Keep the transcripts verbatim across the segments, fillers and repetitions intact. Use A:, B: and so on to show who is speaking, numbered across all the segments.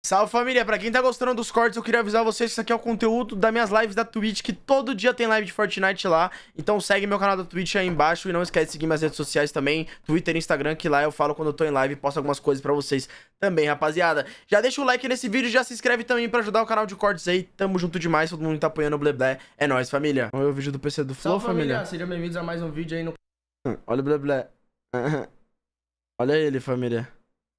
A: Salve, família! Pra quem tá gostando dos cortes, eu queria avisar vocês que isso aqui é o conteúdo das minhas lives da Twitch, que todo dia tem live de Fortnite lá. Então segue meu canal da Twitch aí embaixo e não esquece de seguir minhas redes sociais também, Twitter e Instagram, que lá eu falo quando eu tô em live e posto algumas coisas pra vocês também, rapaziada. Já deixa o like nesse vídeo e já se inscreve também pra ajudar o canal de cortes aí. Tamo junto demais, todo mundo tá apoiando o Bleblé. É nóis, família. Vamos ver o vídeo do P C do Flow,
B: Salve, família.
A: família.
B: Sejam bem-vindos a mais um vídeo aí no...
A: Olha o Bleblé. Olha ele, família.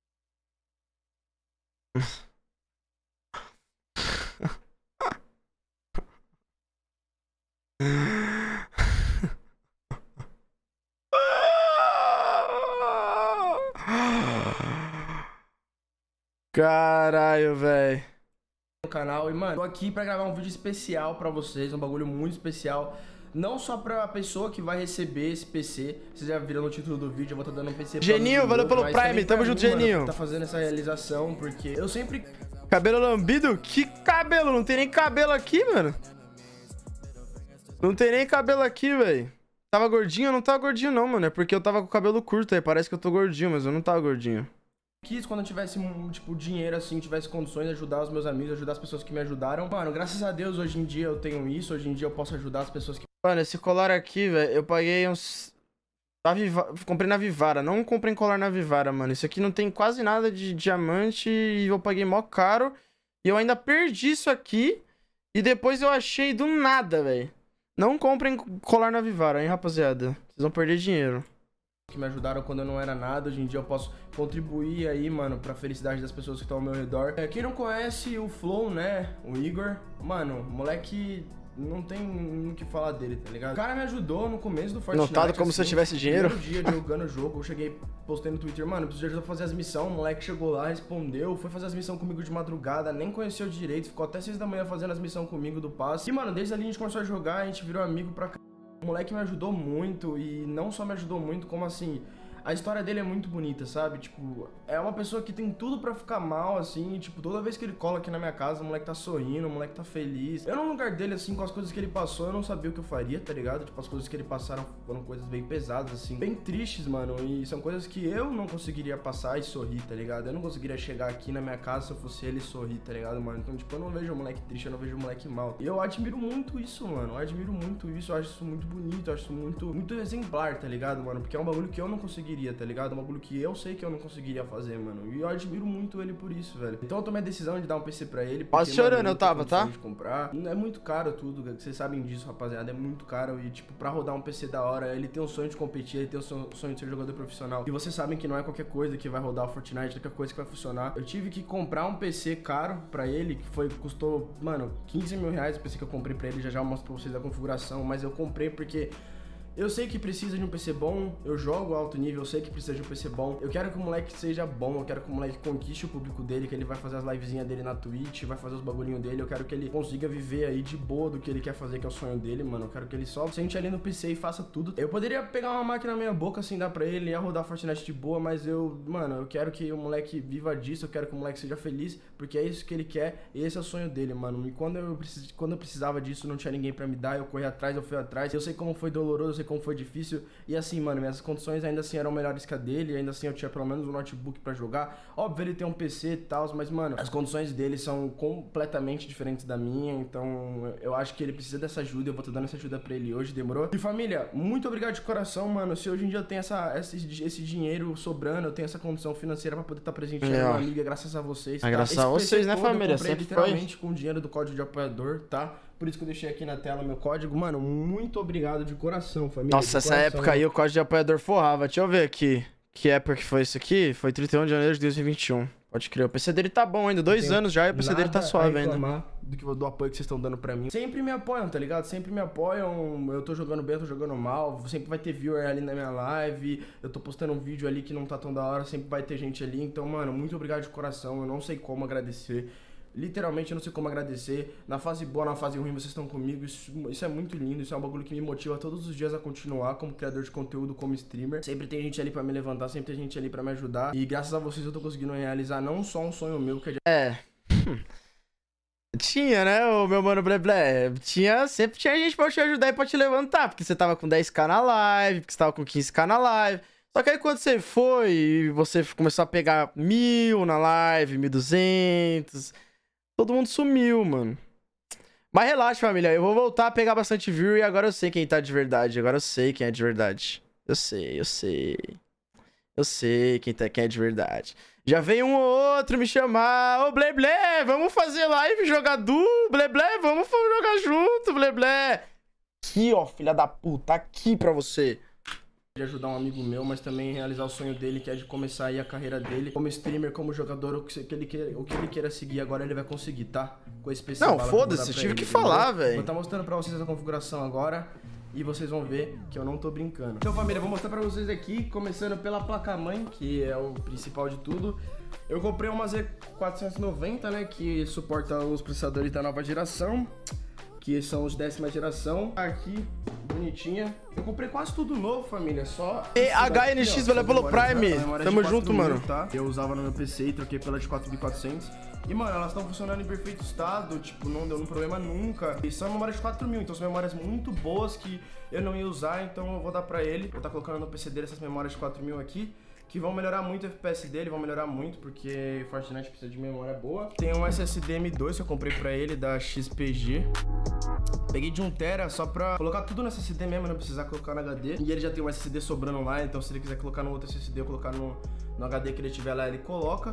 A: Caralho, velho.
B: no canal. E, mano, tô aqui pra gravar um vídeo especial pra vocês, um bagulho muito especial. Não só pra pessoa que vai receber esse P C. Vocês já viram no título do vídeo, eu vou estar dando um P C pra
A: Geninho, valeu pelo Prime, tamo junto, Geninho.
B: Tá fazendo essa realização, porque eu sempre...
A: Cabelo lambido? Que cabelo? Não tem nem cabelo aqui, mano. Não tem nem cabelo aqui, velho. Tava gordinho? Eu não tava gordinho não, mano. É porque eu tava com o cabelo curto aí. Parece que eu tô gordinho, mas eu não tava gordinho.
B: Quis quando eu tivesse, tipo, dinheiro, assim, tivesse condições de ajudar os meus amigos, ajudar as pessoas que me ajudaram. Mano, graças a Deus, hoje em dia eu tenho isso. Hoje em dia eu posso ajudar as pessoas que...
A: Mano, esse colar aqui, velho, eu paguei uns... Na Viva... Comprei na Vivara. Não comprei em colar na Vivara, mano. Isso aqui não tem quase nada de diamante e eu paguei mó caro. E eu ainda perdi isso aqui. E depois eu achei do nada, velho. Não comprem colar na Vivara, hein, rapaziada. Vocês vão perder dinheiro.
B: Que me ajudaram quando eu não era nada. Hoje em dia eu posso contribuir aí, mano, pra felicidade das pessoas que estão ao meu redor. É, quem não conhece o Flow, né, o Igor, mano, moleque... Não tem o que falar dele, tá ligado? O cara me ajudou no começo do Fortnite.
A: Notado como
B: assim,
A: se eu tivesse dinheiro.
B: No primeiro dia jogando o jogo, eu cheguei, postei no Twitter, mano, preciso de ajuda pra fazer as missões. O moleque chegou lá, respondeu, foi fazer as missões comigo de madrugada, nem conheceu direito, ficou até seis da manhã fazendo as missões comigo do passe. E, mano, desde ali a gente começou a jogar, a gente virou amigo pra c... O moleque me ajudou muito e não só me ajudou muito, como assim... A história dele é muito bonita, sabe? Tipo, é uma pessoa que tem tudo pra ficar mal, assim. Tipo, toda vez que ele cola aqui na minha casa, o moleque tá sorrindo, o moleque tá feliz. Eu, no lugar dele, assim, com as coisas que ele passou, eu não sabia o que eu faria, tá ligado? Tipo, as coisas que ele passaram foram coisas bem pesadas, assim. Bem tristes, mano. E são coisas que eu não conseguiria passar e sorrir, tá ligado? Eu não conseguiria chegar aqui na minha casa se eu fosse ele e sorrir, tá ligado, mano? Então, tipo, eu não vejo o moleque triste, eu não vejo o moleque mal. E eu admiro muito isso, mano. Eu admiro muito isso. Eu acho isso muito bonito, eu acho isso muito, muito exemplar, tá ligado, mano? Porque é um bagulho que eu não conseguiria, tá ligado? É um bagulho que eu sei que eu não conseguiria fazer, mano. E eu admiro muito ele por isso, velho. Então eu tomei a decisão de dar um P C pra ele.
A: Quase chorando eu tava, tá?
B: De comprar. É muito caro tudo, vocês sabem disso, rapaziada. É muito caro e, tipo, pra rodar um P C da hora, ele tem um sonho de competir, ele tem um sonho de ser jogador profissional. E vocês sabem que não é qualquer coisa que vai rodar o Fortnite, qualquer coisa que vai funcionar. Eu tive que comprar um P C caro pra ele, que foi, custou, mano, quinze mil reais o P C que eu comprei pra ele. Já já eu mostro pra vocês a configuração, mas eu comprei porque... Eu sei que precisa de um P C bom, eu jogo alto nível, eu sei que precisa de um P C bom. Eu quero que o moleque seja bom, eu quero que o moleque conquiste o público dele, que ele vai fazer as livezinhas dele na Twitch, vai fazer os bagulhinhos dele. Eu quero que ele consiga viver aí de boa do que ele quer fazer, que é o sonho dele, mano. Eu quero que ele só sente ali no P C e faça tudo. Eu poderia pegar uma máquina na minha boca, assim, dar pra ele, ia rodar Fortnite de boa, mas eu, mano, eu quero que o moleque viva disso, eu quero que o moleque seja feliz, porque é isso que ele quer e esse é o sonho dele, mano. E quando eu, precis... quando eu precisava disso, não tinha ninguém pra me dar, eu corri atrás, eu fui atrás. Eu sei como foi doloroso, eu sei como foi difícil. E assim, mano, minhas condições ainda assim eram melhores que a dele. Ainda assim eu tinha pelo menos um notebook pra jogar. Óbvio, ele tem um P C e tal, mas, mano, as condições dele são completamente diferentes da minha. Então eu acho que ele precisa dessa ajuda. Eu vou estar dando essa ajuda pra ele hoje, demorou? E família, muito obrigado de coração, mano. Se hoje em dia eu tenho essa, esse, esse dinheiro sobrando, eu tenho essa condição financeira pra poder estar presente na minha amiga, graças a vocês, tá?
A: Graças a vocês, né, família?
B: Eu comprei literalmente com o dinheiro do código de apoiador, tá? Por isso que eu deixei aqui na tela meu código. Mano, muito obrigado de coração, família.
A: Nossa, essa época aí o código de apoiador forrava. Deixa eu ver aqui. Que época que foi isso aqui? Foi trinta e um de janeiro de dois mil e vinte e um. Pode crer. O P C dele tá bom ainda. Dois anos já e o P C dele tá suave ainda.
B: Do, que, do apoio que vocês estão dando pra mim. Sempre me apoiam, tá ligado? Sempre me apoiam. Eu tô jogando bem, eu tô jogando mal. Sempre vai ter viewer ali na minha live. Eu tô postando um vídeo ali que não tá tão da hora. Sempre vai ter gente ali. Então, mano, muito obrigado de coração. Eu não sei como agradecer. Literalmente eu não sei como agradecer. Na fase boa, na fase ruim, vocês estão comigo. Isso, isso é muito lindo, isso é um bagulho que me motiva todos os dias a continuar como criador de conteúdo, como streamer. Sempre tem gente ali pra me levantar, sempre tem gente ali pra me ajudar. E graças a vocês eu tô conseguindo realizar não só um sonho meu, que é...
A: É... Tinha, né, o meu mano Bleblé? Tinha, sempre tinha gente pra te ajudar e pra te levantar. Porque você tava com dez k na live, porque você tava com quinze k na live. Só que aí quando você foi e você começou a pegar mil na live, mil e duzentos, todo mundo sumiu, mano. Mas relaxa, família. Eu vou voltar a pegar bastante view e agora eu sei quem tá de verdade. Agora eu sei quem é de verdade. Eu sei, eu sei. Eu sei quem, tá, quem é de verdade. Já veio um ou outro me chamar. Ô, Bleble, vamos fazer live, jogar duo. Bleble, vamos jogar junto, Bleble. Aqui, ó, filha da puta. Aqui pra você.
B: De ajudar um amigo meu, mas também realizar o sonho dele, que é de começar aí a carreira dele como streamer, como jogador, o que ele queira, o que ele queira seguir agora ele vai conseguir, tá? Com esse P C.
A: Não, foda-se, tive que falar, velho.
B: Vou estar mostrando pra vocês a configuração agora e vocês vão ver que eu não tô brincando. Então, família, vou mostrar pra vocês aqui, começando pela placa-mãe, que é o principal de tudo. Eu comprei uma Z quatrocentos e noventa, né, que suporta os processadores da nova geração, que são os décima geração. Aqui, bonitinha. Eu comprei quase tudo novo, família. Só.
A: E H N X, valeu pelo Prime. Tamo junto, mano.
B: Tá? Eu usava no meu P C e troquei pela de quatro mil e quatrocentos. E, mano, elas estão funcionando em perfeito estado. Tipo, não deu um problema nunca. E são memórias de quatro mil, então são memórias muito boas que eu não ia usar. Então eu vou dar pra ele. Vou estar colocando no P C dele essas memórias de quatro mil aqui, que vão melhorar muito o F P S dele, vão melhorar muito, porque Fortnite precisa de memória boa. Tem um S S D M dois que eu comprei pra ele, da X P G. Peguei de um tera só pra colocar tudo no S S D mesmo, não precisar colocar no H D. E ele já tem um S S D sobrando lá, então se ele quiser colocar no outro S S D ou colocar no, no H D que ele tiver lá, ele coloca.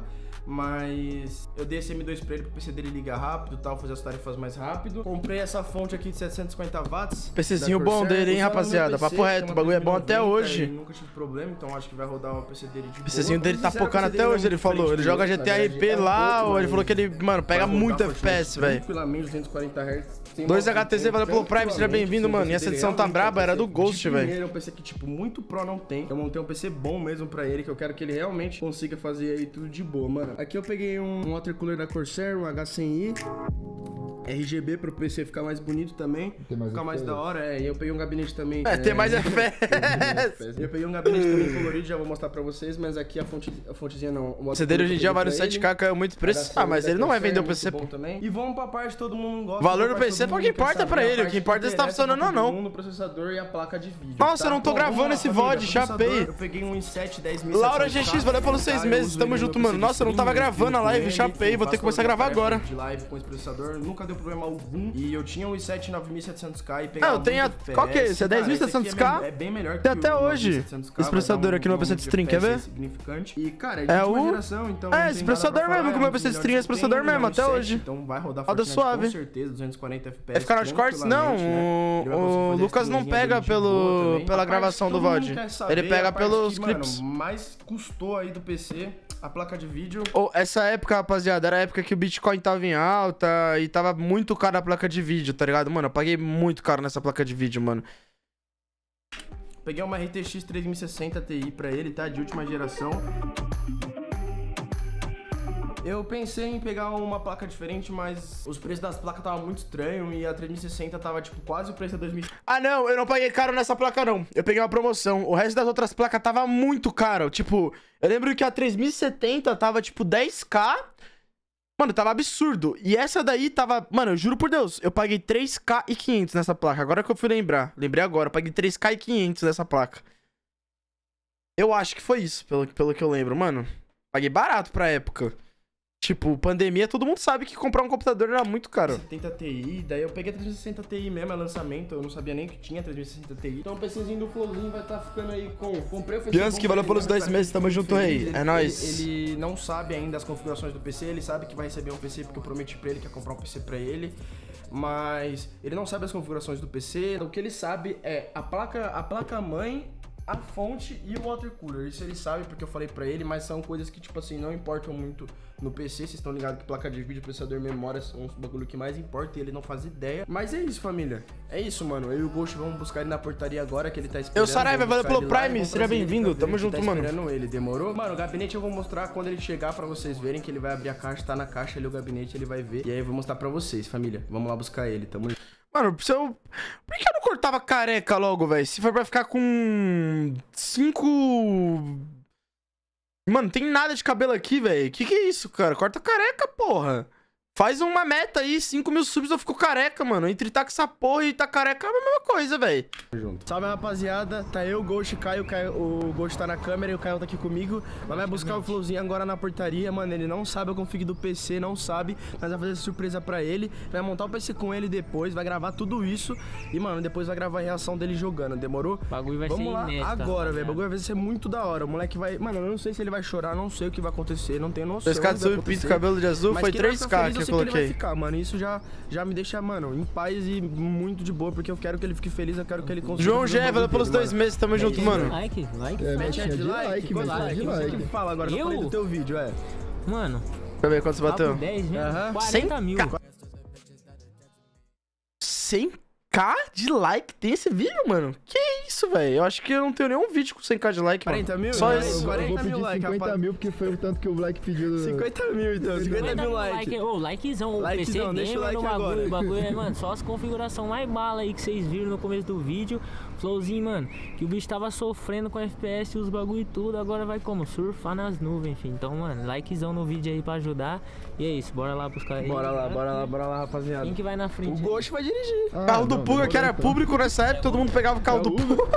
B: Mas eu dei esse M dois pra ele, pro P C dele ligar rápido e tal, fazer as tarefas mais rápido. Comprei essa fonte aqui de setecentos e cinquenta watts.
A: PCzinho bom dele, hein, rapaziada? Papo reto, o bagulho é bom até hoje.
B: Nunca tive problema, então acho que vai rodar o P C dele de boa.
A: O PCzinho dele tá pocando até hoje, ele falou. Ele joga G T A R P lá, ou ele falou que ele, mano, pega muito F P S, velho.
B: Tranquilamente, duzentos e quarenta hertz.
A: dois H T Z, valeu pelo Prime, seja bem-vindo, mano. E essa edição tá braba, era do Ghost, velho.
B: Ele é um P C que, tipo, muito pro não tem. Eu montei um P C bom mesmo pra ele, que eu quero que ele realmente consiga fazer aí tudo de boa, mano. Aqui eu peguei um um water cooler da Corsair, um H cem i, R G B pro P C ficar mais bonito também, mais ficar mais da hora, é. E eu peguei um gabinete também.
A: É, é tem mais F P S.
B: Eu peguei um gabinete também colorido, já vou mostrar pra vocês, mas aqui a, fonte, a fontezinha não. O
A: C D hoje em dia vale no sete K, caiu muito preço. Ah, mas ele não vai vender o P C.
B: Bom também. E vamos pra parte que todo mundo gosta.
A: O valor do P C é o que importa pra ele, o que importa é se tá funcionando ou não.
B: No processador e a placa de vídeo.
A: Nossa, eu não tô gravando esse V O D, chapei.
B: Eu peguei um i sete dez mil.
A: Laura G X, valeu pelos seis meses, tamo junto, mano. Nossa, eu não tava gravando a live, chapei, vou ter que começar a gravar agora.
B: De live com esse processador, nunca deu problema algum. E eu tinha um i sete nove mil e setecentos K e pegava.
A: Ah, eu tenho a... Qual que é esse? É dez mil e setecentos K?
B: É bem melhor que
A: tem até hoje esse processador aqui no meu P C de stream, quer ver?
B: E, cara, é de última geração, então.
A: É, esse processador mesmo, com o meu P C de stream, esse processador mesmo, até hoje.
B: Então vai rodar
A: Roda suave.
B: Com certeza, duzentos e quarenta F P S.
A: Vai ficar nos cortes? Não, o Lucas não pega pelo pela gravação do V O D. Ele pega pelos clips.
B: Mais custou aí do P C. A placa de vídeo.
A: Oh, essa época, rapaziada, era a época que o Bitcoin tava em alta e tava muito caro a placa de vídeo, tá ligado? Mano, eu paguei muito caro nessa placa de vídeo, mano.
B: Peguei uma R T X três mil e sessenta Ti pra ele, tá? De última geração. Eu pensei em pegar uma placa diferente, mas os preços das placas estavam muito estranhos e a três mil e sessenta tava, tipo, quase o preço da dois mil.
A: Ah, não, eu não paguei caro nessa placa, não. Eu peguei uma promoção. O resto das outras placas tava muito caro. Tipo, eu lembro que a três mil e setenta tava, tipo, dez K. Mano, tava absurdo. E essa daí tava... Mano, eu juro por Deus, eu paguei três K e quinhentos nessa placa. Agora que eu fui lembrar. Lembrei agora, eu paguei três K e quinhentos nessa placa. Eu acho que foi isso, pelo, pelo que eu lembro. Mano, paguei barato pra época. Tipo, pandemia, todo mundo sabe que comprar um computador era muito caro.
B: setenta Ti, daí eu peguei a três mil e sessenta Ti mesmo, é lançamento, eu não sabia nem que tinha três mil e sessenta Ti. Então o PCzinho do Flowzinho vai estar tá ficando aí com... Comprei o P C.
A: Bianski, valeu pelos dois meses, tamo junto aí, é nóis.
B: Ele, ele não sabe ainda as configurações do P C, ele sabe que vai receber um P C porque eu prometi pra ele que ia comprar um P C pra ele. Mas ele não sabe as configurações do P C, o que ele sabe é a placa, a placa-mãe, a fonte e o water cooler. Isso ele sabe porque eu falei pra ele, mas são coisas que, tipo assim, não importam muito no P C. Vocês estão ligados que placa de vídeo, processador, memória são os bagulho que mais importa e ele não faz ideia. Mas é isso, família. É isso, mano. Eu e o Ghost vamos buscar ele na portaria agora, que ele tá esperando.
A: Eu, Saraiva, valeu pelo Prime, seja bem-vindo. Tamo junto, mano.
B: Tá esperando ele, demorou? Mano, o gabinete eu vou mostrar quando ele chegar pra vocês verem que ele vai abrir a caixa, tá na caixa ali o gabinete, ele vai ver. E aí eu vou mostrar pra vocês, família. Vamos lá buscar ele, tamo junto.
A: Mano, se eu... por que eu não cortava careca logo, velho? Se for pra ficar com... cinco... Mano, tem nada de cabelo aqui, velho. Que que é isso, cara? Corta careca, porra. Faz uma meta aí, cinco mil subs eu fico careca, mano. Entre tá com essa porra e tá careca é a mesma coisa, velho.
B: Salve, rapaziada. Tá eu, o Ghost, Caio, o, Caio, o Ghost tá na câmera e o Caio tá aqui comigo. Nós vai buscar o Flowzinho agora na portaria, mano. Ele não sabe a config do P C, não sabe. Nós vai fazer surpresa pra ele. Vai montar o P C com ele depois, vai gravar tudo isso. E, mano, depois vai gravar a reação dele jogando, demorou?
C: O bagulho vai
B: Vamos
C: ser
B: lá
C: inédito,
B: agora, velho. O bagulho vai ser muito da hora. O moleque vai... Mano, eu não sei se ele vai chorar, não sei o que vai acontecer, não tenho noção.
A: dois K de sub, pinto, cabelo de azul,
B: Mas
A: foi
B: que
A: três
B: ele vai
A: K
B: ficar feliz,
A: que eu
B: eu sei que ele vai
A: coloquei.
B: ficar, mano. Isso já, já me deixa, mano, em paz e muito de boa, porque eu quero que ele fique feliz, eu quero que ele consiga.
A: João
B: fazer o
A: G,
B: bagulho
A: valeu pelos
B: dele,
A: dois
B: mano.
A: meses, tamo junto, mano.
C: Like, like.
D: É,
B: Mete
D: metinha
B: de
D: de
B: like,
D: like,
B: quantos
D: metinha
B: likes?
D: de
B: Você que
D: like.
B: fala agora, eu
C: Eu?
B: falei do teu vídeo, é.
C: Mano,
A: Deixa eu ver quantos bateu.
C: papo dez, né?
B: Aham.
C: quarenta mil.
A: cem K de like tem esse vídeo, mano? Que isso, velho? Eu acho que eu não tenho nenhum vídeo com cem K de like, mano.
B: quarenta mil?
A: Só
B: Não,
A: isso.
D: Eu
B: quarenta
D: vou
B: mil
D: pedir
B: like,
D: cinquenta
B: rapaz.
D: mil, porque foi o tanto que o Black pediu. do-
B: cinquenta mil, então. cinquenta mil likes.
C: Like, ô, likezão, o
B: Likezão,
C: P C
B: deixa o
C: Gamer
B: like
C: no bagulho,
B: agora.
C: o bagulho é, mano, só as configurações mais bala aí que vocês viram no começo do vídeo. Flowzinho, mano, que o bicho tava sofrendo com F P S e os bagulho e tudo, agora vai como? Surfar nas nuvens, enfim. Então, mano, likezão no vídeo aí pra ajudar. E é isso, bora lá buscar ele.
B: Bora lá, bora lá, bora lá, rapaziada.
C: Quem que vai na
B: O
C: frente?
B: Ghost vai dirigir.
D: Ah,
A: Carro do
D: não,
A: Puga, que era
D: demorou, então.
A: público nessa época, todo mundo pegava o carro do Puga.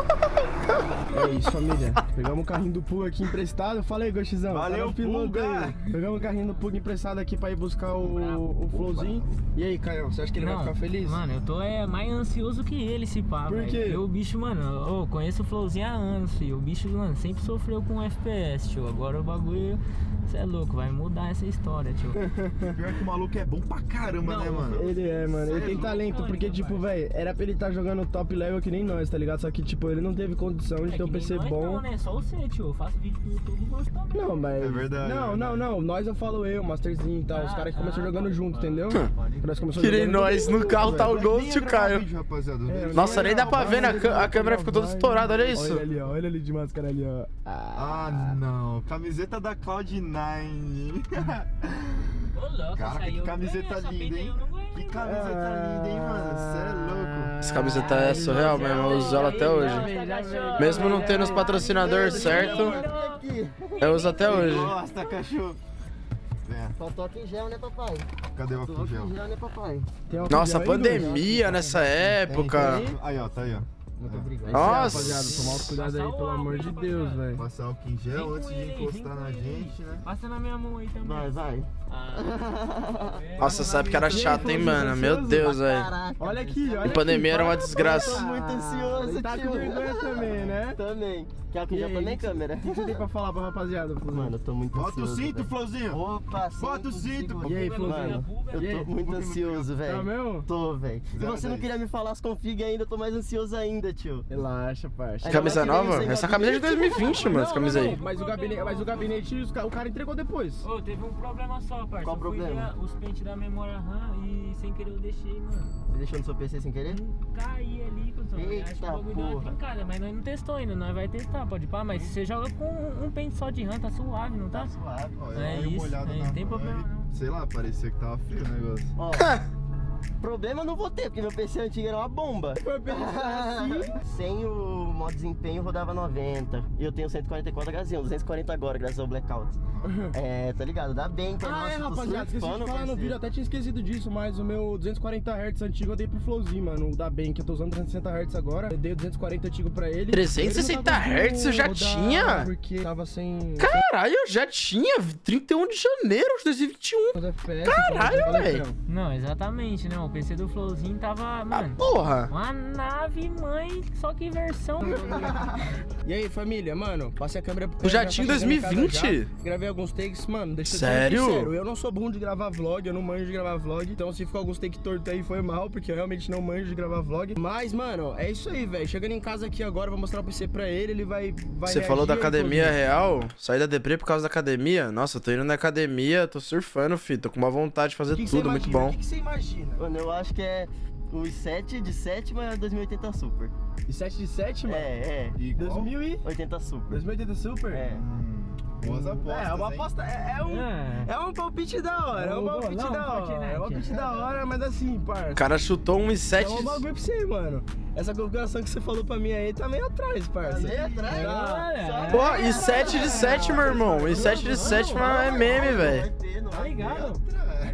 B: É isso, família. Pegamos o carrinho do Puga aqui emprestado. Fala aí, Ghostzão.
E: Valeu,
B: Tá no piloto
E: Puga.
B: aí. Pegamos o carrinho do Puga emprestado aqui pra ir buscar o, o Flowzinho. E aí, Caio, você acha que ele
C: Não,
B: vai ficar feliz?
C: Mano, eu tô é, mais ansioso que ele, se pá,
B: Por
C: velho.
B: quê?
C: Eu, o bicho, mano, eu conheço o Flowzinho há anos, filho. O bicho, mano, sempre sofreu com F P S, tio. Agora o bagulho, cê é louco, vai mudar essa história, tio.
E: Pior que o maluco é bom pra caramba,
C: Não,
E: né, mano?
B: Ele é, mano. Ele
E: Cê é
B: tem
E: louco,
B: talento, porque, tipo, velho, era pra ele estar jogando top level que nem nós, tá ligado? Só que, tipo, ele não teve condição de
C: É
B: ter um
C: que
B: P
C: nem
B: C
C: nós
B: bom.
C: Não, né? Só você, tio. Eu faço vídeo pro YouTube e gosto também.
B: Não, mas.
E: É verdade,
B: Não,
E: é
B: não, não. Nós eu falo eu, Masterzinho e tal. Os
C: Ah,
B: caras que começaram
C: ah,
B: jogando
C: pode,
B: junto,
C: pode.
B: entendeu?
C: Pode.
B: Nós começamos
A: Que nem
B: jogando
A: nós,
B: junto,
A: no carro tá o
B: velho.
A: Ghost e o Caio.
E: Vídeo, rapaziada.
B: É,
A: Nossa, nem dá pra ver, na
B: Vai,
A: cam- a câmera ficou toda
B: vai.
A: estourada, olha isso.
B: Olha ali, ó. Olha ali de máscara ali, ó.
E: Ah, não. Camiseta da Cloud nine.
C: Ô, louco,
E: Caraca,
C: essa aí
E: que
C: eu
E: camiseta
C: não ganhei, essa
E: linda,
C: peita aí
E: hein?
C: eu não ganhei.
E: Que camiseta linda, hein, mano? Cê é louco.
A: Essa camiseta é surreal mesmo, eu uso ela até hoje. Mesmo não tendo os patrocinadores certo, eu uso até hoje.
E: Nossa, cachorro. Vem,
D: Faltou álcool em gel, né, papai?
E: cadê o álcool gel?
D: né, papai?
B: Tem uma
A: Nossa,
B: opinião aí,
A: pandemia nessa época.
E: Aí, ó, tá aí, ó.
D: Muito obrigado.
A: Nossa.
B: Rapaziada, tomar cuidado aí, pelo amor de Deus, velho.
E: Passar álcool em gel antes de encostar na gente, né?
C: Passa na minha mão aí também.
D: Vai, vai.
C: Ah,
A: Nossa, essa época era chata, hein, mano? Meu Deus, velho.
B: Olha aqui, olha
A: A pandemia era uma desgraça.
D: Tô muito ansioso,
B: Ele tá com
D: tio.
B: vergonha também, né?
D: Também. Quer álcool em
B: E
D: gel
B: aí,
D: também,
B: o que-
D: câmera?
B: O que você tem pra falar pra rapaziada, Flowzinho?
D: Mano, eu tô muito
E: Bota
D: ansioso.
E: o cinto,
D: velho.
E: Flowzinho.
D: Opa,
E: Bota o cinto, pô.
B: E aí, Flowzinho?
D: Mano, eu
B: E aí?
D: tô muito ansioso,
B: Tá
D: velho.
B: mesmo?
D: Tô, velho. Se
E: Zero
D: você não
E: dez.
D: queria me falar as config ainda, eu tô mais ansioso ainda, tio.
B: Relaxa, parça.
A: Camisa
D: Ainda mais que
A: nova?
D: veio sem
A: Essa camisa é de dois mil e vinte, mano, essa
B: Não,
A: camisa
B: não,
A: aí.
B: não, Mas o gabinete, mas o gabinete os ca- o cara entregou depois.
C: Ô, teve um problema só, parça.
D: Qual
C: Eu fui
D: problema?
C: ver os pentes da memória RAM e sem querer eu deixei, mano.
D: Você deixou no seu P C sem querer?
C: Caí ali, cuzão. Eu acho que
D: Eita
C: o bagulho deu uma
D: porra.
C: trincada, mas nós não testou ainda, nós vai testar, pode pá. Mas se você joga com um pente só de RAM, tá suave, não tá?
D: Suave.
E: Ó, eu
C: É
E: dei uma
C: isso,
E: olhada
C: aí
E: na
C: não tem
E: mão
C: problema
E: e,
C: não.
E: sei lá, parecia que tava frio o negócio.
D: Ó, problema eu não vou ter, porque meu P C antigo era uma bomba.
B: Foi assim.
D: Sem o modo desempenho rodava noventa. E eu tenho cento e quarenta e quatro H Z, duzentos e quarenta agora, graças ao blackout. É, tá ligado? Dá bem, então.
B: Ah, é,
D: nossa, tô
B: rapaziada, esqueci de
D: surfando,
B: falar no
D: parceiro.
B: vídeo, até tinha esquecido disso, mas o meu duzentos e quarenta hertz antigo eu dei pro Flowzinho, mano, o da Ben, que eu tô usando trezentos e sessenta hertz agora, eu dei o duzentos e quarenta antigo pra ele.
A: trezentos e
B: Ele
A: sessenta
B: não tava
A: hertz eu já
B: rodar
A: tinha?
B: Porque tava sem...
A: Caralho, eu já tinha trinta e um de janeiro de dois mil e vinte e um.
B: sem F P S,
A: Caralho,
B: então,
A: velho.
C: Não, exatamente, né? O P C do Flowzinho tava,
A: Ah,
C: mano,
A: porra.
C: uma nave mãe, só que versão.
B: E aí, família, mano, passei a câmera pro
A: O Jatinho
B: já tá chegando em casa
A: dois mil e vinte?
B: já. Gravei alguns takes, mano, deixa eu
A: Sério?
B: ser sincero, eu não sou bom de gravar vlog, eu não manjo de gravar vlog, então se ficou alguns takes tortos aí foi mal, porque eu realmente não manjo de gravar vlog. Mas, mano, é isso aí, velho, chegando em casa aqui agora, vou mostrar o P C pra ele, ele vai, vai
A: Você falou da
B: reagir,
A: academia
B: inclusive.
A: real? Saí da deprê por causa da academia? Nossa, eu tô indo na academia, tô surfando, filho. Tô com uma vontade de fazer
B: O que que você
A: tudo, muito
B: imagina?
A: bom.
B: O que que você imagina?
D: Mano, eu acho que é os sete de sétima dois mil e oitenta Super.
B: E sete de sete, mano?
D: É, é.
E: Igual?
B: dois mil e...
D: oitenta Super.
B: dois mil e oitenta Super?
D: É.
E: Hum, boas apostas,
B: É, uma
E: hein?
B: aposta, é, é um...
C: É.
B: É um palpite da hora, é um
C: É um
B: palpite
C: bolão,
B: da hora,
C: Fortnite.
B: é um palpite da hora, mas assim, parça.
A: O cara chutou um e sete.
B: É um bagulho pra você, mano. Essa configuração que você falou pra mim aí tá meio atrás, parça.
D: Tá meio atrás?
B: Tá.
C: Olha,
A: Pô, e sete de sete, meu irmão. E sete de sete é meme, velho.
D: Vai ter, não
C: tá
D: vai ter.
C: ligado?
D: Agora não vai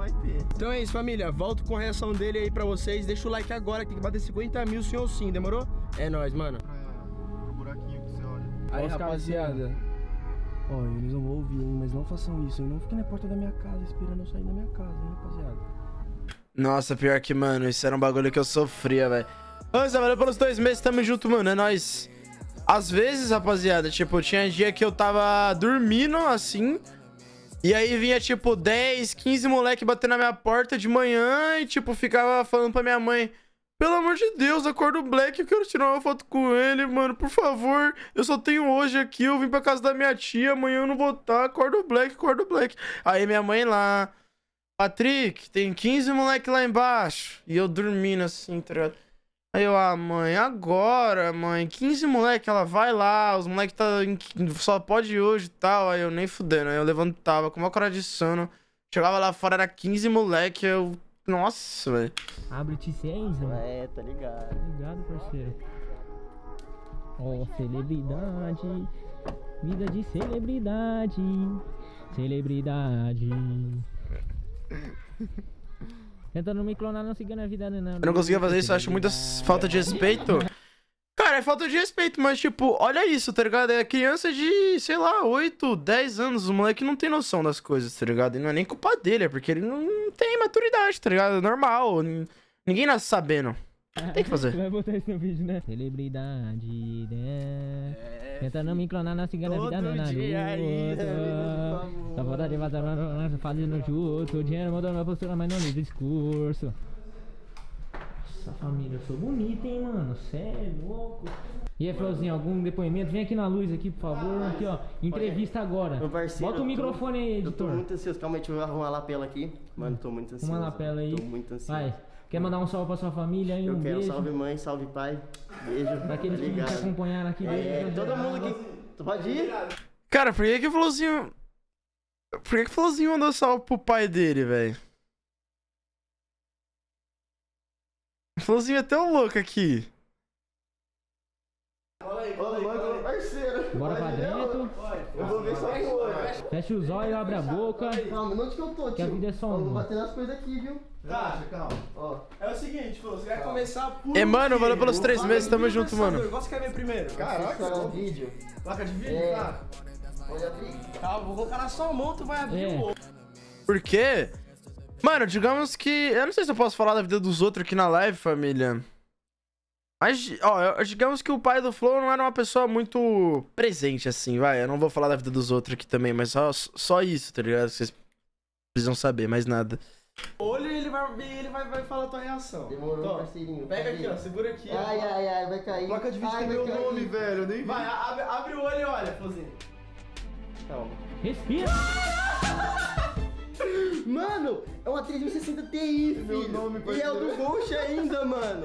D: vai ter.
B: Então é isso, família. Volto com a reação dele aí pra vocês. Deixa o like agora, que tem que bater cinquenta mil, sim ou sim. Demorou? É nóis, mano.
E: É, o buraquinho que você olha.
B: Aí, rapaziada. Ó, eles não vão ouvir, hein? Mas não façam isso, hein? Não fiquem na porta da minha casa esperando eu sair da minha casa, hein, rapaziada.
A: Nossa, pior que, mano, isso era um bagulho que eu sofria, velho. Antes, valeu pelos dois meses, tamo junto, mano. É nóis. Às vezes, rapaziada, tipo, tinha dia que eu tava dormindo, assim... E aí vinha, tipo, dez, quinze moleque batendo na minha porta de manhã e, tipo, ficava falando pra minha mãe: pelo amor de Deus, acorda o Black, eu quero tirar uma foto com ele, mano, por favor. Eu só tenho hoje aqui, eu vim pra casa da minha tia, amanhã eu não vou estar, acorda o Black, acorda o Black. Aí minha mãe lá: Patrick, tem quinze moleque lá embaixo. E eu dormindo assim, tá ligado? Aí eu, ah, mãe, agora, mãe, quinze moleque, ela vai lá, os moleque tá em, só pode hoje e tal. Aí eu nem fudendo, aí eu levantava com uma cara de sono, chegava lá fora, era quinze moleque, eu, nossa, velho.
C: Abre o T seis, mano.
D: É, tá ligado.
C: Obrigado, parceiro. Ó, celebridade, vida de celebridade, celebridade. Tentando me clonar, não seguindo a vida, não.
A: Eu não conseguia fazer isso, eu acho muita falta de respeito. Cara, é falta de respeito, mas tipo, olha isso, tá ligado? É criança de, sei lá, oito, dez anos, o moleque não tem noção das coisas, tá ligado? E não é nem culpa dele, é porque ele não tem maturidade, tá ligado? É normal, ninguém nasce sabendo. Tem que fazer.
C: Vai botar isso no vídeo, né? Celebridade, né? Tenta não me clonar, não seguindo a vida, não, na luta. Só falta de vazar, não fazendo junto. O dinheiro mudou minha postura, mas não lido o discurso. Nossa, família, eu sou bonita, hein, mano? Cê é louco. E aí, Flauzinho, algum depoimento? Vem aqui na luz, aqui, por favor. Aqui, ó. Entrevista agora.
D: Meu parceiro,
C: bota o microfone aí,
D: eu tô
C: editor.
D: muito ansioso. Calma aí, deixa eu arrumar a lapela aqui. Mano, tô muito ansioso.
C: Uma lapela aí.
D: Tô muito ansioso.
C: Vai. Quer mandar um salve pra sua família aí?
D: Eu
C: Um
D: quero
C: beijo.
D: salve mãe, salve pai. Beijo.
C: Pra aqueles que te
D: Obrigado.
C: acompanharam aqui.
D: É,
C: beijo.
D: todo mundo aqui. Tu pode ir?
A: Cara, por que que o Flauzinho... Por que que o Flauzinho mandou salve pro pai dele, velho? O Flauzinho é tão louco aqui.
D: Ô, louco, parceiro.
C: Bora pra dentro.
D: Eu vou ver só o olho.
C: Fecha os olhos, abre a boca.
D: Calma, onde que eu tô, tio?
C: Que a vida é só
D: Eu vou
C: uma.
D: bater nas coisas aqui, viu?
B: Tá,
E: Calma.
D: Ó.
B: é o seguinte, Flo, você vai começar por...
A: E, mano, valeu pelos três meses, tamo junto, mano.
B: Qual você quer ver primeiro?
D: Caraca, no vídeo.
B: Placa de vídeo?
D: É.
B: Tá.
D: Pode abrir?
B: Tá, vou colocar na sua mão, tu vai abrir
C: É.
B: o outro.
A: Por quê? Mano, digamos que... Eu não sei se eu posso falar da vida dos outros aqui na live, família. Mas, ó, eu- digamos que o pai do Flow não era uma pessoa muito presente, assim, vai. Eu não vou falar da vida dos outros aqui também, mas só, só isso, tá ligado? Vocês precisam saber, mais nada.
B: Olha e ele vai, ele vai, vai falar a tua reação.
D: Demorou,
B: Então,
D: parceirinho.
B: pega aqui, ó, segura aqui. ó.
D: Ai, ai, ai, vai cair.
E: Placa de vídeo
D: Ai,
E: tem
D: vai
E: meu
D: cair.
E: nome, velho. Eu nem vi.
B: Vai, abre, abre o olho e olha, Flozinho.
D: Calma.
C: Respira.
D: Mano, é uma três mil e sessenta Ti, filho.
E: Meu nome,
D: e é o do Ghost ainda, mano.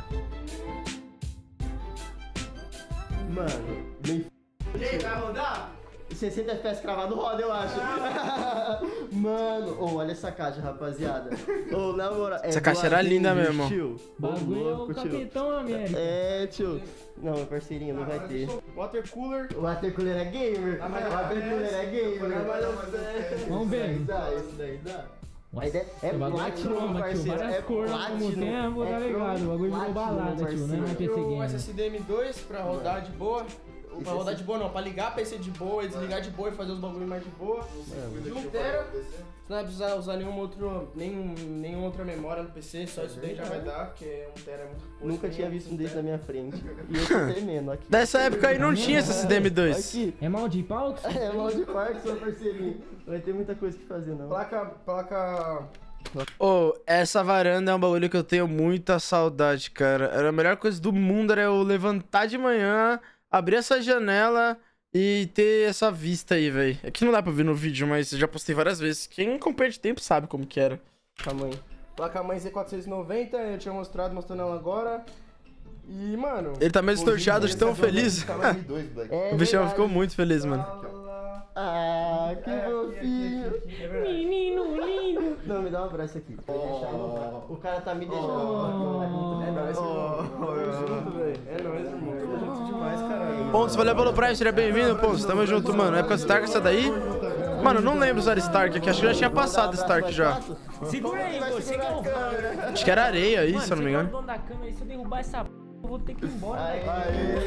D: Mano, bem
B: E aí, vai rodar?
D: sessenta F P S cravado roda, eu acho. Mano, oh, olha essa caixa, rapaziada. Oh, na moral, é
A: Essa caixa era linda
D: Duazinho,
A: mesmo.
D: Tio.
C: Bagulho é o
D: louco, tio.
C: Capitão América.
D: É, tio. Não, meu parceirinho, não vai ter.
B: Water cooler.
D: O water cooler é gamer.
B: Ah, mas
D: O water
B: é,
D: cooler é
B: é,
D: gamer.
B: é,
C: Vamos ver.
D: Isso daí dá, isso daí dá.
C: Nossa,
D: A ideia é
C: o bagulho é
D: Platinum,
C: croma, tio.
D: parceiro,
C: Várias
D: é
C: cores ao mesmo
D: Platinum,
C: tempo, tá
D: é
C: ligado? O bagulho virou
D: Platinum,
C: balada, tio. Não é mais P C
B: O
C: Game.
B: S S D M dois pra rodar de boa. Ou pra
D: Esse
B: rodar
D: é-
B: de boa não, pra ligar a P C de boa e desligar de boa e fazer os bagulhos mais de boa. De um tera, você não vai precisar usar nenhum outro, nenhum, nenhuma outra memória no P C, só isso daí já vai dar, porque um tera é muito pouco.
D: Nunca tinha visto um desse na minha frente. E eu tô tremendo aqui.
A: Nessa época aí não tinha esse S D M dois.
D: Aqui.
C: É mal de pau?
D: É mal de parque, seu parceirinho. Não vai ter muita coisa que fazer, não.
B: Placa, placa...
A: Ô, essa varanda é um bagulho que eu tenho muita saudade, cara. Era a melhor coisa do mundo, era eu levantar de manhã, abrir essa janela e ter essa vista aí, velho. É que não dá pra ver no vídeo, mas eu já postei várias vezes. Quem acompanha de tempo sabe como que era.
D: Tamanho.
B: Placa mãe Z quatrocentos e noventa, eu tinha mostrado, mostrando ela agora. E, mano...
A: Ele tá meio estorteado de tão feliz.
E: Tava M dois, Black.
D: É
A: O bichão
D: verdade.
A: ficou muito feliz, mano.
D: Ah, que fofinho.
B: É verdade.
C: Menino lindo.
D: Não, me dá um abraço aqui. Pra deixar no- O cara tá me deixando.
B: É nóis, irmão. Tamo junto, velho. É nóis, irmão. Tamo junto demais, caralho.
A: Pontos, valeu pelo Prime, seja bem-vindo, Pontos. Tamo junto, mano. É época de Stark essa daí? Mano, eu não lembro usar Stark aqui. Acho que já tinha passado Stark já.
C: Segura aí, você que é o dono.
A: Acho que era areia aí,
C: Mano,
A: se eu não me
C: você que é o
A: engano.
C: dono da câmera aí, se eu derrubar essa p, eu vou ter que ir embora,
D: Aê,
C: velho.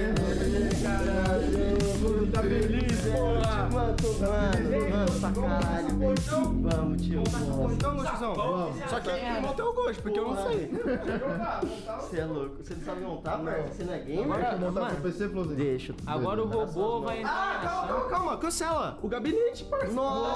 D: caralho. Tá feliz, porra. Mano, tô mano, mano, pra caralho, velho. Vamos, tio.
B: Então, Gostosão, só que
C: É.
B: não tem o gosto, porque eu não sei.
D: Você é louco. Você não sabe montar, parça? Você não é gamer?
E: Quer montar
C: Mano,
E: pro P C, Flowzinho?
D: Deixa.
C: Agora o robô vai entrar
B: Ah,
C: em
B: calma,
C: ação.
B: calma, calma, cancela. O gabinete, parça.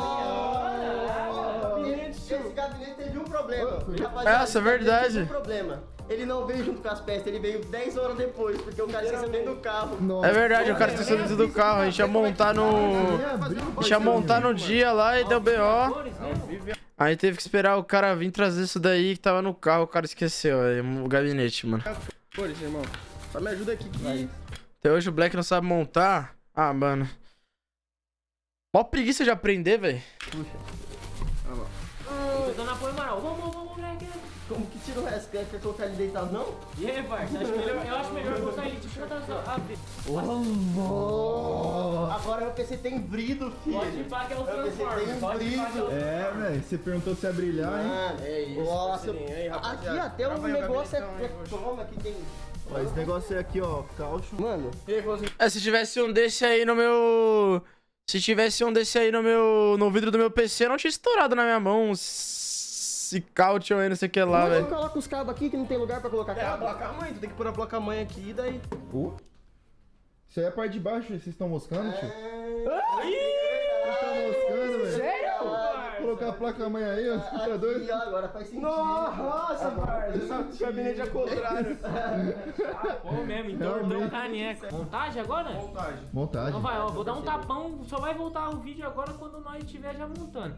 D: Nossa! Esse gabinete teve um problema.
A: Essa é verdade.
D: Teve um problema. Ele não veio junto com as peças, ele veio dez horas depois, porque o cara esqueceu dentro do carro.
E: Nossa.
A: É verdade, o cara esqueceu dentro do carro. A gente ia montar no. A gente ia montar no dia lá e deu B O.
C: Cores mesmo?
A: Aí teve que esperar o cara vir trazer isso daí que tava no carro. O cara esqueceu, aí, o gabinete, mano.
B: Por isso, irmão. Só me ajuda aqui. Que...
A: Até hoje o Black não sabe montar. Ah, mano. Mó preguiça de aprender, velho.
C: Tô dando apoio moral. Vamos, vamos, vamos, moleque.
D: Como que tira o resto? Quer quer colocar ele deitado, não?
C: E aí, parça? Acho melhor- Eu acho melhor botar ele tipo na abrir.
D: Agora meu P C tem brilho, filho.
C: Pode ir pra que é o
D: Meu P C tem
C: Transformer. Pode ir pra que é o
E: É, velho, você perguntou se ia brilhar, hein?
D: Mano,
B: É isso,
D: nossa,
B: parceirinho. Aí,
D: aqui
B: rapaziada.
D: até o
B: Grava aí o
D: negócio é,
B: gabinetão aí,
D: é
B: Gostosão.
D: toma, aqui tem...
E: Ó, esse negócio é aqui, ó, caucho.
D: Mano,
B: E aí, Flowzinho?
A: É, se tivesse um desse aí no meu. Se tivesse um desse aí no meu. No vidro do meu P C, eu não tinha estourado na minha mão. Esse caute aí, não sei o que lá,
D: não
A: velho.
D: coloca os cabos aqui que não tem lugar pra colocar
B: É a
D: cabo.
B: placa-mãe, tu tem que pôr a placa-mãe aqui e daí...
E: Uh. Isso aí é a parte de baixo, vocês estão moscando, tio?
D: É...
E: Tá moscando, velho?
D: Sério?
E: Colocar a placa-mãe aí, ó, você tá doido?
D: Aqui, ó, agora faz sentido.
B: Nossa, parça, o gabinete é contrário.
C: Pô, mesmo, então
E: Realmente.
C: deu um caneco. Montagem agora?
B: Montagem.
E: Montagem.
C: Então vai, ó, vou dar um tapão, só vai voltar o vídeo agora quando nós estiver já montando.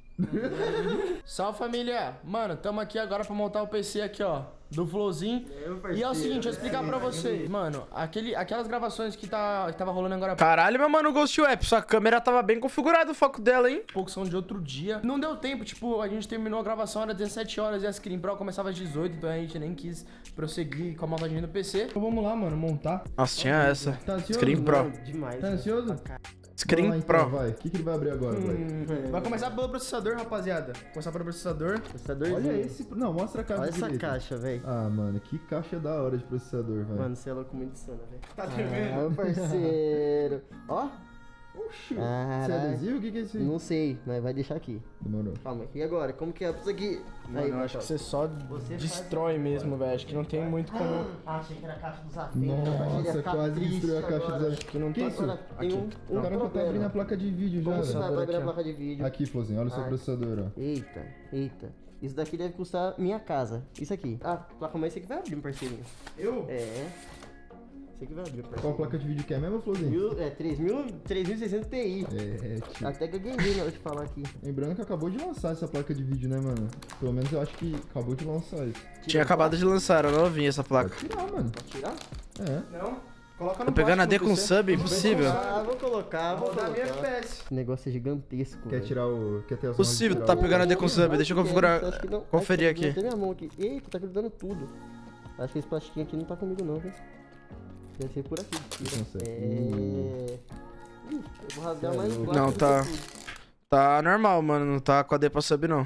A: Salve, família! Mano, tamo aqui agora pra montar o P C aqui, ó, do Flowzinho. E é o seguinte, deixa eu explicar pra vocês. Mano, aquele, aquelas gravações que, tá, que tava rolando agora... Caralho, meu mano, Ghost Web, sua câmera tava bem configurada o foco dela, hein? Poucos são de outro dia. Não deu tempo, tipo, a gente terminou a gravação, era dezessete horas e a Screen Pro começava às dezoito, então a gente nem quis prosseguir com a montagem do P C.
B: Então vamos lá, mano, montar.
A: Nossa, tinha essa.
B: Tá ansioso?
A: Screen Pro.
D: Mano, demais.
B: Tá ansioso?
A: Screen
E: Vamos lá, então,
A: Pro.
E: vai. O que, que ele vai abrir agora, Black?
B: Vai começar pelo processador, rapaziada. Começar pelo processador.
D: Processadorzinho.
E: Olha esse... Não, mostra a caixa
D: Olha essa
E: direito.
D: caixa, velho.
E: Ah, mano, que caixa da hora de processador, velho.
D: Mano, você é louco muito insano, velho.
B: Tá
D: Ah,
B: tremendo?
D: meu parceiro. Ó,
E: Oxi,
D: Caralho.
E: esse é adesivo? O que, que é isso aí?
D: não sei, mas vai deixar aqui.
E: Demorou.
D: Calma, e agora? Como que é isso aqui?
B: Mano, eu acho que você só destrói mesmo, velho. Acho que não tem muito como...
D: Ah, achei que era a caixa dos afetos.
E: Nossa, quase destruiu a caixa dos
B: Acho que não
E: Que
B: tem...
E: isso?
D: Agora tem um, um
E: O cara já tá abrindo a
D: problema.
E: placa de vídeo já,
D: Como você vai
E: velho.
D: abrir a
B: aqui, ó.
D: placa de vídeo?
E: Aqui, Flowzinho, olha o seu
D: Ai.
E: processador, ó.
D: Eita, eita. Isso daqui deve custar minha casa. Isso aqui. Ah, placa mãe, você que vai abrir, meu parceirinho.
B: Eu?
D: É. Você que vai abrir,
E: Qual
D: parceiro.
E: placa de vídeo que é mesmo, Flowzinho?
D: Mil, é, três mil e seiscentos Ti.
E: É, tio.
D: Até gaguejei na hora de falar aqui.
E: Lembrando que acabou de lançar essa placa de vídeo, né, mano? Pelo menos eu acho que acabou de lançar isso.
A: Tinha acabado de lançar, era novinha essa placa.
E: Pode tirar, mano.
D: Pode tirar?
E: É.
B: Não. Coloca no
A: Tô pegando a D
B: plástico
A: com
B: no P C.
A: sub, impossível.
D: Ah, vou colocar, vou
B: Vou dar minha
D: colocar.
B: F P S.
D: Esse negócio é gigantesco,
E: Quer
D: velho.
E: tirar o... Quer ter as
A: Possível,
E: mãos de
A: tá
E: tirar o-
A: pegando a D com sub, deixa eu configurar,
D: Acho que não.
A: conferir
D: Ai, tá
A: aqui.
D: grudando minha mão aqui. Eita, tá grudando tudo. Acho que esse plastiquinho aqui não tá comigo não, viu? Deve ser por aqui.
E: Não sei.
D: É... Ih, eu vou rasgar mais
E: Não,
D: embaixo do que
A: tá.
D: tudo.
A: Tá normal, mano, não tá com a D pra sub, não.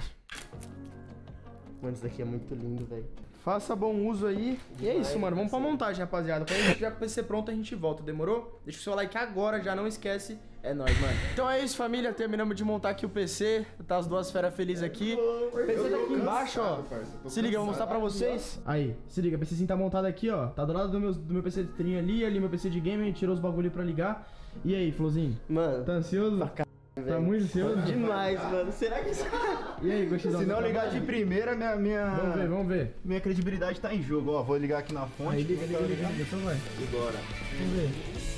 D: Mano, isso daqui é muito lindo, velho.
B: Faça bom uso aí. E é isso, mano. Vamos pra montagem, rapaziada. Quando a gente tiver com o P C pronto, a gente volta. Demorou? Deixa o seu like agora, já não esquece. É nóis, mano. Então é isso, família. Terminamos de montar aqui o P C. Tá as duas feras felizes aqui. O P C tá aqui embaixo, ó. Se liga, eu vou mostrar pra vocês. Aí, se liga. O PCzinho tá montado aqui, ó. Tá do lado do meu, do meu P C de stream ali. Ali meu P C de game. A gente tirou os bagulho pra ligar. E aí, Flowzinho?
D: Mano,
B: Tá ansioso? Tá muito ansioso?
D: demais, mano. Será que isso...
B: E aí, gostei
E: Se não ligar de primeira, minha, minha,
B: Vamos ver, vamos ver.
E: minha credibilidade tá em jogo. Ó, vou ligar aqui na fonte.
B: Aí, liga, liga, liga, liga. Só vai.
E: Agora.
B: Vamos ver.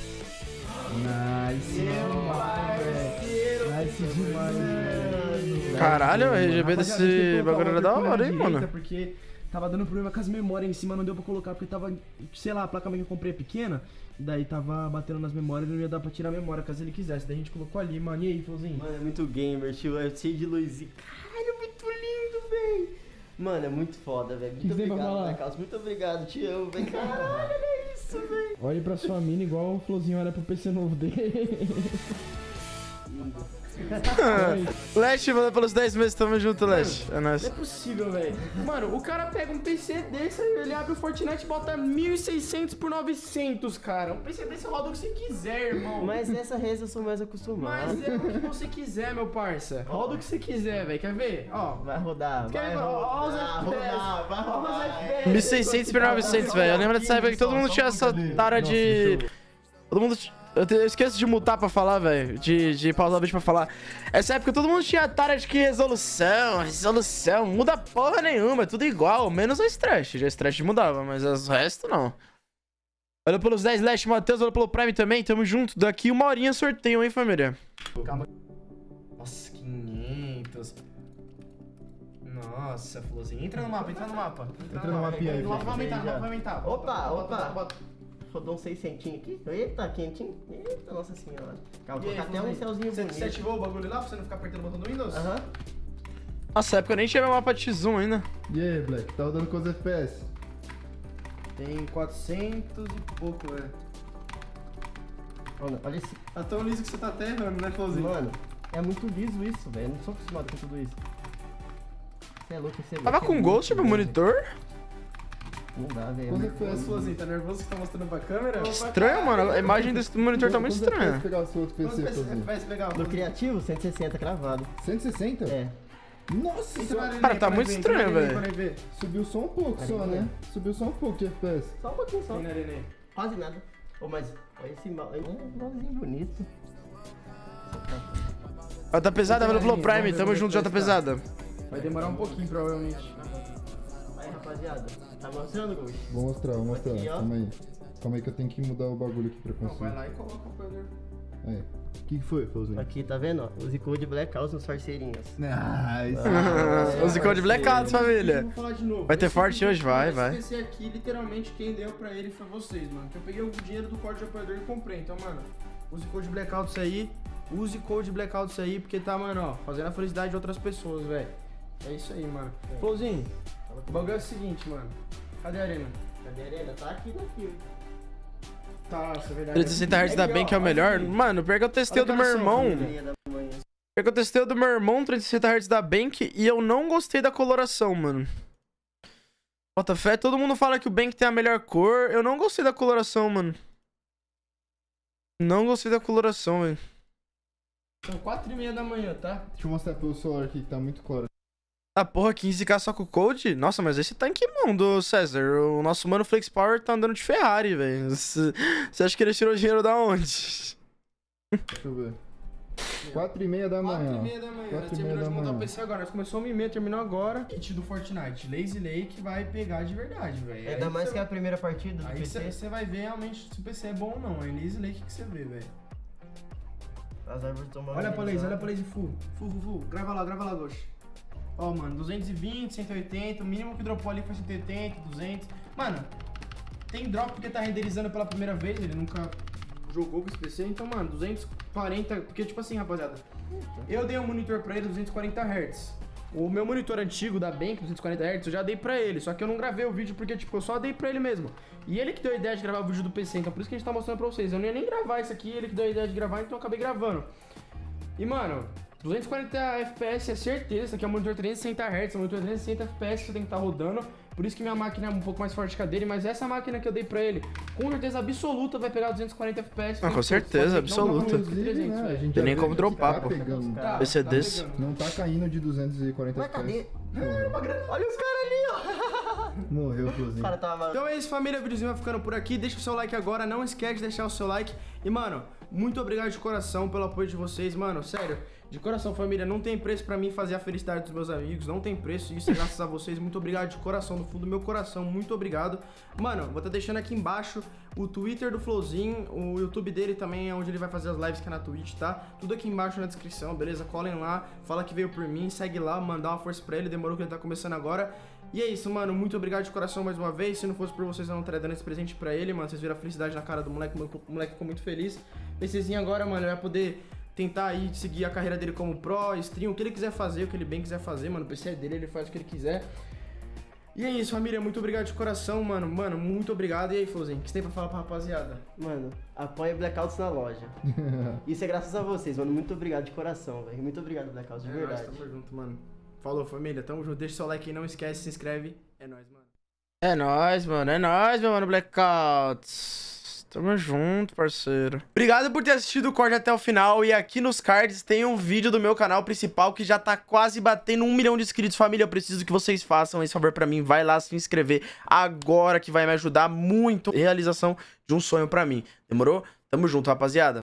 B: Nice, velho. Nice demais, velho.
A: Caralho, o R G B
B: Rapaziada, a gente
A: desse
B: tem que colocar
A: bagulho era
B: o
A: da
B: overclock
A: hora,
B: na
A: hein,
B: direita,
A: mano.
B: Porque tava dando problema com as memórias em cima, não deu pra colocar, porque tava, sei lá, a placa que eu comprei é pequena. Daí tava batendo nas memórias e não ia dar pra tirar a memória caso ele quisesse. Daí a gente colocou ali, mano. E aí, Flowzinho?
D: Mano, é muito gamer, tio. É cheio de luzinha. Caralho, muito lindo, velho. Mano, é muito foda, velho. Muito
B: que tem pra
D: obrigado,
B: falar?
D: né, Carlos? Muito obrigado, te amo, velho. Caralho, olha isso, velho.
B: Olhe pra sua mina igual o Flowzinho olha pro P C novo dele.
D: Lindo.
A: Lash, valeu pelos dez meses, tamo junto, Lash. É nóis.
B: Não é possível, velho. Mano, o cara pega um P C desse, aí ele abre o Fortnite e bota mil e seiscentos por novecentos, cara. Um P C desse roda o que você quiser, irmão.
D: Mas nessa reza eu sou mais acostumado.
B: Mas é o que você quiser, meu parça. Roda o que você quiser, velho. Quer ver? Ó.
D: Vai rodar, vai
B: Quer ver?
D: rodar,
B: Ó, os
D: vai
B: F P S.
D: rodar, vai
B: Ó, os
D: rodar.
B: F P S.
A: mil e seiscentos por novecentos, velho. Eu lembro dessa época que todo mundo tinha essa tara de... Todo mundo... Eu, te- eu esqueço de mutar pra falar, velho. De, de pausar o vídeo pra falar. Essa época todo mundo tinha tara de que resolução, resolução. Muda porra nenhuma, é tudo igual. Menos a Stretch. Já a Stretch mudava, mas o resto não. Valeu pelos dez, Lash, Matheus. Valeu pelo Prime também. Tamo junto. Daqui uma horinha sorteio, hein, família?
B: Calma. Nossa, quinhentos. Nossa, Florzinho. Entra no mapa, entra no mapa.
E: Entra no mapinha aí,
B: O mapa vai aumentar, o
D: já.
B: mapa vai aumentar.
D: Opa,
B: Bota,
D: opa.
B: bota, bota.
D: Rodou um seiscentinho aqui. Eita, quentinho. Eita, nossa senhora. Calma,
B: E aí,
D: colocar até um
B: Florzinho?
D: céuzinho
B: Você,
D: bonito.
B: você ativou o bagulho lá pra você não ficar apertando o botão do Windows?
D: Aham.
A: Nossa, época eu nem tinha meu mapa de X um ainda.
E: E aí, Black, tá rodando quantos F P S?
B: Tem quatrocentos e pouco, velho.
D: Olha, olha esse.
B: Tá tão liso que você tá até errando, né, Florzinho?
D: Mano, é muito liso isso, velho. Eu não sou acostumado com tudo isso. Você é louco, você é louco.
A: Tava
D: é
A: com
D: muito
A: Ghost pro
D: grande.
A: monitor?
D: Não dá, velho. é
B: Quanto
D: muito
B: foi
D: liso.
B: essa Florzinho? Tá nervoso que tá mostrando pra câmera?
A: Estranho, mano. A imagem desse monitor tá muito
E: Quantos F P S
A: estranha.
E: pegar o seu outro P
B: Quantos
E: C,
B: F
E: Florzinho?
B: P S pegar?
D: No criativo, cento e sessenta cravado.
E: cento e sessenta?
D: É.
E: Nossa
B: Entra
E: senhora.
B: na
A: Cara,
B: arena
A: tá
B: pra
A: muito
B: ver,
A: estranho,
B: entra na arena
A: velho.
B: pra ver.
E: Subiu só um pouco só,
D: Carinha.
E: né? Subiu só um pouco de F P S.
D: Só um pouquinho só.
B: Tem na arena aí.
D: Quase nada. Ô, mas olha esse mal. É um malzinho bonito.
A: Ó, tá pesada, valeu pelo Prime.
B: Vamos ver,
A: Tamo
B: vamos
A: junto,
B: ver
A: já tá
B: como é que tá.
A: pesada.
B: Vai demorar um pouquinho, provavelmente.
D: Aí, rapaziada. Tá mostrando, Ghost?
E: Vou mostrar, vou mostrar.
D: Aqui, ó.
E: Calma aí. Calma aí que eu tenho que mudar o bagulho aqui pra
B: Não,
E: conseguir.
B: vai lá e coloca o poder.
E: Aí. O que, que foi, Florzinho?
D: Aqui, tá vendo? ó? Use code Blackout nos parceirinhos.
E: Ah, isso
A: Os códigos de Blackout, família.
B: Vou falar de novo.
A: Vai ter
B: Esse
A: forte
B: vídeo-
A: hoje? Vai,
B: esse
A: vai.
B: P C aqui, literalmente, quem deu pra ele foi vocês, mano. Que eu peguei o dinheiro do código de apoiador e comprei. Então, mano, use code Blackout isso aí. Use code Blackout isso aí, porque tá, mano, ó, fazendo a felicidade de outras pessoas, velho. É isso aí, mano. Flowzinho, o bagulho é o seguinte, mano. Cadê a arena?
D: Cadê a arena? Tá aqui na fila.
B: Tá, isso é verdade.
A: trezentos e sessenta hertz da Bank é o melhor. Mano, pior que eu testei o do meu irmão.
D: Meia da manhã.
A: Pior que eu testei o do meu irmão, trezentos e sessenta hertz da Bank, e eu não gostei da coloração, mano. Bota fé, todo mundo fala que o Bank tem a melhor cor. Eu não gostei da coloração, mano. Não gostei da coloração, velho.
B: São quatro e meia da manhã, tá?
E: Deixa eu mostrar pelo celular aqui que tá muito claro.
A: Ah, porra, quinze k só com o Code? Nossa, mas esse tá em que mão do César? O nosso mano Flex Power tá andando de Ferrari, velho. Você acha que ele tirou dinheiro da onde?
E: Deixa eu ver. quatro e meia da
B: quatro
E: manhã.
B: e meia da manhã.
E: quatro
B: Nós
E: e meia
B: terminamos
E: da
B: de montar o
E: manhã.
B: P C agora. Nós começamos uma e meia, terminou agora. Kit do Fortnite. Lazy Lake vai pegar de verdade, velho.
D: Ainda
B: Aí
D: mais
B: cê-
D: que é a primeira partida do
B: Aí
D: P C.
B: você vai ver realmente se o P C é bom ou não. É Lazy Lake que você vê, velho.
D: As árvores estão
B: Olha pra Lazy, olha pra Lazy full. Full, full, full. Grava lá, grava lá, Ghost. Ó, mano, duzentos e vinte, cento e oitenta. O mínimo que dropou ali foi cento e oitenta, duzentos. Mano, tem drop porque tá renderizando pela primeira vez. Ele nunca jogou com esse P C. Então, mano, duzentos e quarenta. Porque, tipo assim, rapaziada, eu dei um monitor pra ele duzentos e quarenta hertz. O meu monitor antigo da Bank, duzentos e quarenta hertz, eu já dei pra ele. Só que eu não gravei o vídeo porque, tipo, eu só dei pra ele mesmo. E ele que deu a ideia de gravar o vídeo do P C. Então, por isso que a gente tá mostrando pra vocês. Eu não ia nem gravar isso aqui, ele que deu a ideia de gravar, então eu acabei gravando. E, mano, duzentos e quarenta F P S é certeza. Isso aqui é um monitor trezentos e sessenta hertz, um monitor trezentos e sessenta F P S que você tem que estar rodando. Por isso que minha máquina é um pouco mais forte que a dele. Mas essa máquina que eu dei pra ele, com certeza absoluta, vai pegar duzentos e quarenta F P S.
A: Ah, com certeza, absoluta.
E: Inclusive, né, a gente
A: Tem
E: já
A: nem
E: vê
A: como
E: que
A: dropar,
E: tá
A: pô.
E: pegando.
B: Tá,
A: P C
B: tá
A: desse.
B: pegando.
E: Não tá caindo de duzentos e quarenta
D: Mas cadê?
E: F P S.
D: Olha os caras ali, ó.
E: Morreu,
D: O
E: Florzinho.
D: cara tava...
B: Então é isso, família. O videozinho vai ficando por aqui. Deixa o seu like agora. Não esquece de deixar o seu like. E, mano, muito obrigado de coração pelo apoio de vocês. Mano, sério. De coração, família. Não tem preço pra mim fazer a felicidade dos meus amigos. Não tem preço. Isso é graças a vocês. Muito obrigado de coração. Do fundo do meu coração. Muito obrigado. Mano, vou estar deixando aqui embaixo o Twitter do Flowzinho. O YouTube dele também é onde ele vai fazer as lives que é na Twitch, tá? Tudo aqui embaixo na descrição, beleza? Colhem lá. Fala que veio por mim. Segue lá. Mandar uma força pra ele. Demorou que ele tá começando agora. E é isso, mano. Muito obrigado de coração mais uma vez. Se não fosse por vocês, eu não estaria dando esse presente pra ele, mano. Vocês viram a felicidade na cara do moleque. O moleque ficou muito feliz. PCzinho agora, mano, ele vai poder tentar aí seguir a carreira dele como pro, stream, o que ele quiser fazer, o que ele bem quiser fazer, mano. O P C é dele, ele faz o que ele quiser. E é isso, família. Muito obrigado de coração, mano. Mano, muito obrigado. E aí, Flowzinho, o que você tem pra falar pra rapaziada?
D: Mano, apoia Blackouts na loja. Isso é graças a vocês, mano. Muito obrigado de coração, velho. Muito obrigado, Blackouts, de
B: É
D: verdade.
B: nóis, tamo junto, mano. Falou, família. Tamo junto. Deixa o seu like aí, não esquece, se inscreve. É nóis, mano.
A: É nóis, mano. É nóis, meu mano Blackouts. Tamo junto, parceiro. Obrigado por ter assistido o corte até o final. E aqui nos cards tem um vídeo do meu canal principal que já tá quase batendo um milhão de inscritos. Família, eu preciso que vocês façam esse favor pra mim. Vai lá se inscrever agora que vai me ajudar muito. Realização de um sonho pra mim. Demorou? Tamo junto, rapaziada.